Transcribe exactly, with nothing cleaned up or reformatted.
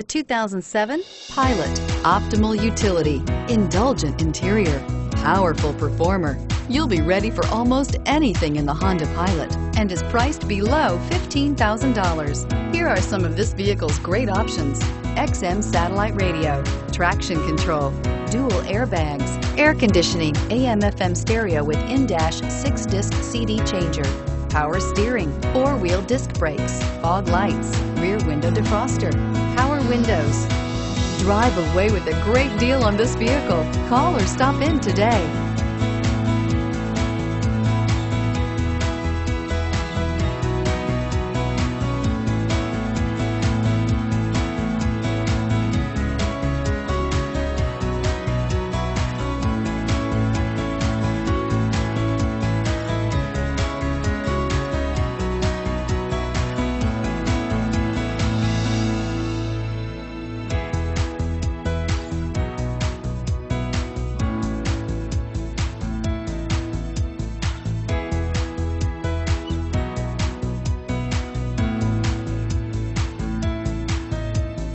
The two thousand seven Pilot. Optimal utility, indulgent interior, powerful performer. You'll be ready for almost anything in the Honda Pilot and is priced below fifteen thousand dollars. Here are some of this vehicle's great options: X M satellite radio, traction control, dual airbags, air conditioning, A M F M stereo with in-dash six disc C D changer, power steering, four-wheel disc brakes, fog lights, rear window defroster, power windows. Drive away with a great deal on this vehicle. Call or stop in today.